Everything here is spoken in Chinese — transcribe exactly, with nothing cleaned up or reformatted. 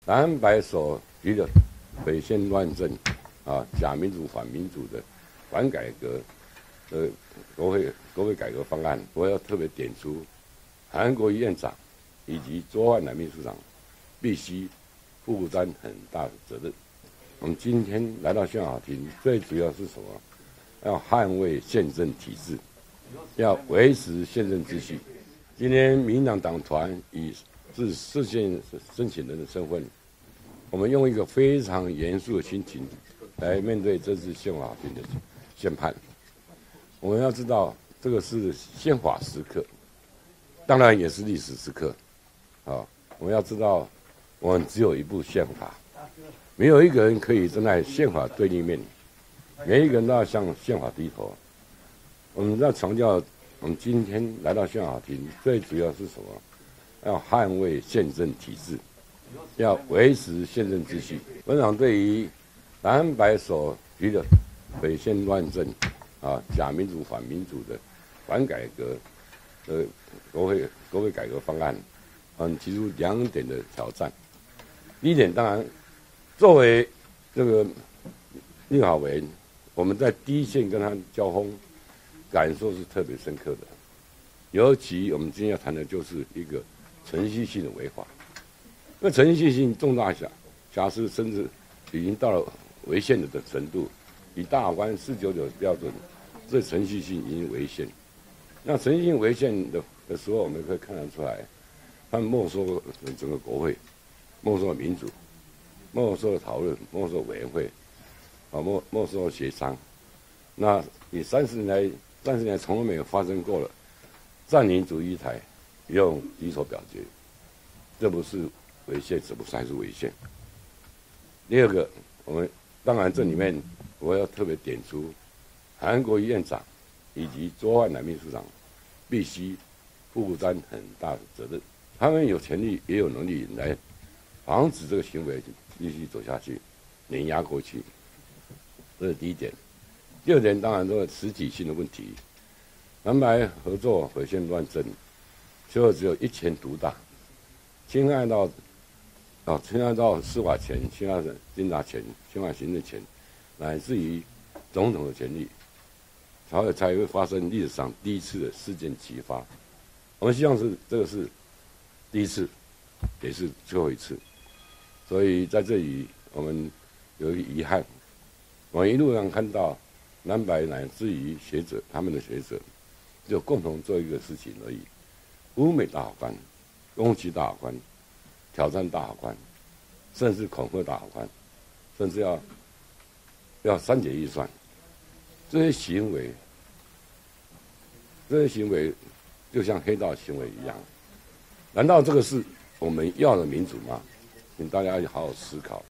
蓝白所提的匪宪乱政啊、假民主反民主的反改革的国会国会改革方案，我要特别点出韩国瑜院长以及卓万南秘书长必须负担很大的责任。我们今天来到宪法庭，最主要是什么？要捍卫宪政体制，要维持宪政秩序。今天民进党党团以是市县申请人的身份，我们用一个非常严肃的心情来面对这次宪法庭的宣判。我们要知道，这个是宪法时刻，当然也是历史时刻。啊，我们要知道，我们只有一部宪法，没有一个人可以站在宪法对立面，每一个人都要向宪法低头。我们要强调，我们今天来到宪法庭，最主要是什么？要捍卫宪政体制，要维持宪政秩序。本党对于蓝白所提的匪宪乱政啊、假民主反民主的反改革的国会国会改革方案，嗯，提出两点的挑战。第一点，当然，作为这个立法委员，我们在第一线跟他交锋，感受是特别深刻的。尤其我们今天要谈的就是一个程序性的违法，那程序性重大瑕瑕疵，甚至已经到了违宪的程度。以大法官四九九标准，这程序性已经违宪。那程序性违宪的的时候，我们可以看得出来，他们没收了整个国会，没收了民主，没收了讨论，没收了委员会，啊，没没收了协商。那你三十年来，三十年来从来没有发生过了，占领主义台用举手表决，这不是违宪，这不是还是违宪。第二个，我们当然这里面我要特别点出，韩国瑜院长以及卓万南秘书长必须负担很大的责任，他们有权利也有能力来防止这个行为继续走下去，碾压过去。这是第一点。第二点，当然这个实体性的问题，蓝白合作匪宪乱政，最后只有一拳独大，侵害到啊，侵害到司法权、侵害监察权、侵害行政权，乃至于总统的权利，才会才会发生历史上第一次的事件激发。我们希望是这个是第一次，也是最后一次。所以在这里，我们有一个遗憾，我们一路上看到蓝白乃至于学者他们的学者，就共同做一个事情而已：污蔑大法官、攻击大法官、挑战大法官，甚至恐吓大法官，甚至要要删减预算。这些行为，这些行为就像黑道行为一样。难道这个是我们要的民主吗？请大家要好好思考。